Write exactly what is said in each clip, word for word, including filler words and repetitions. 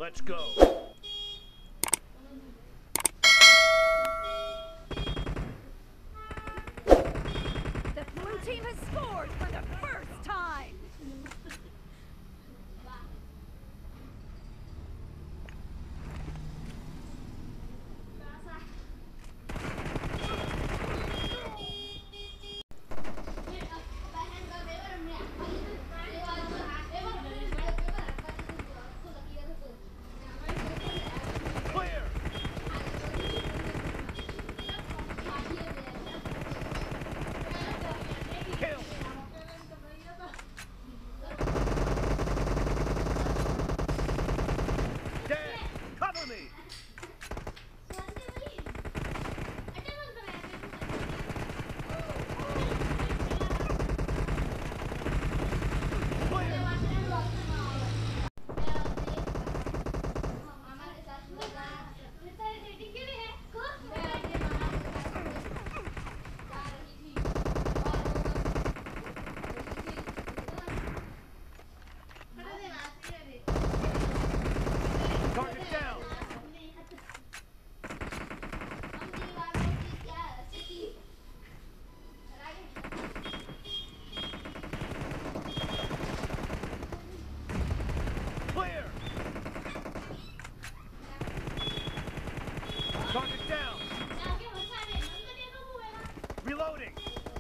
Let's go. The blue team has scored for the first time. Target down! Reloading!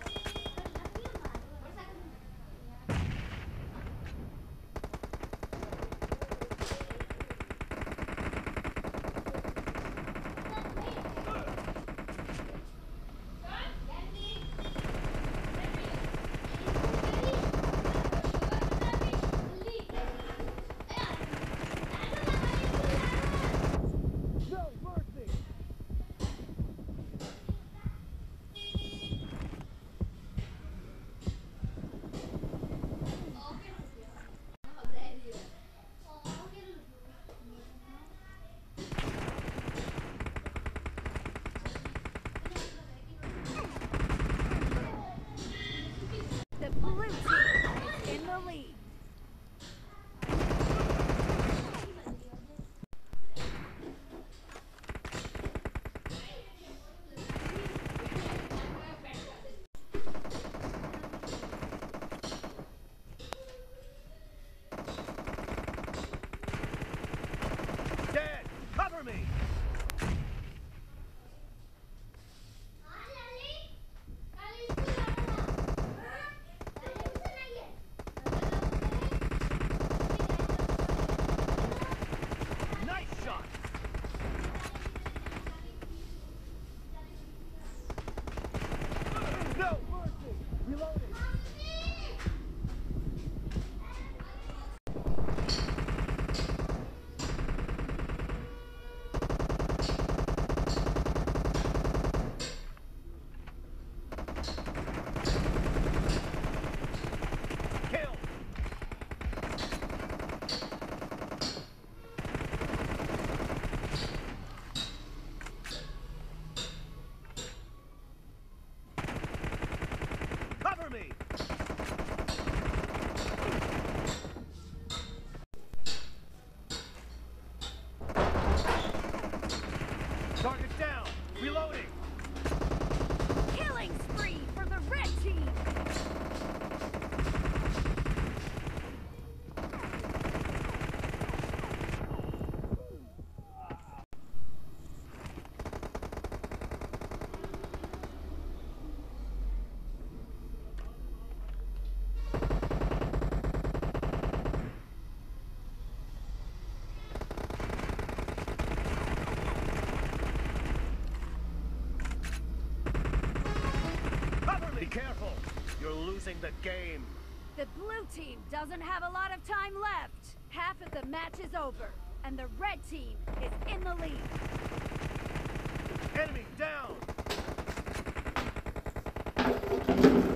The blue team is in the lead. Dad, cover me! No mercy! Reloading! Kill! Cover me! Target down! Reloading! Killing spree for the red team. Be careful! You're losing the game! The blue team doesn't have a lot of time left. Half of the match is over, and the red team is in the lead. Enemy down!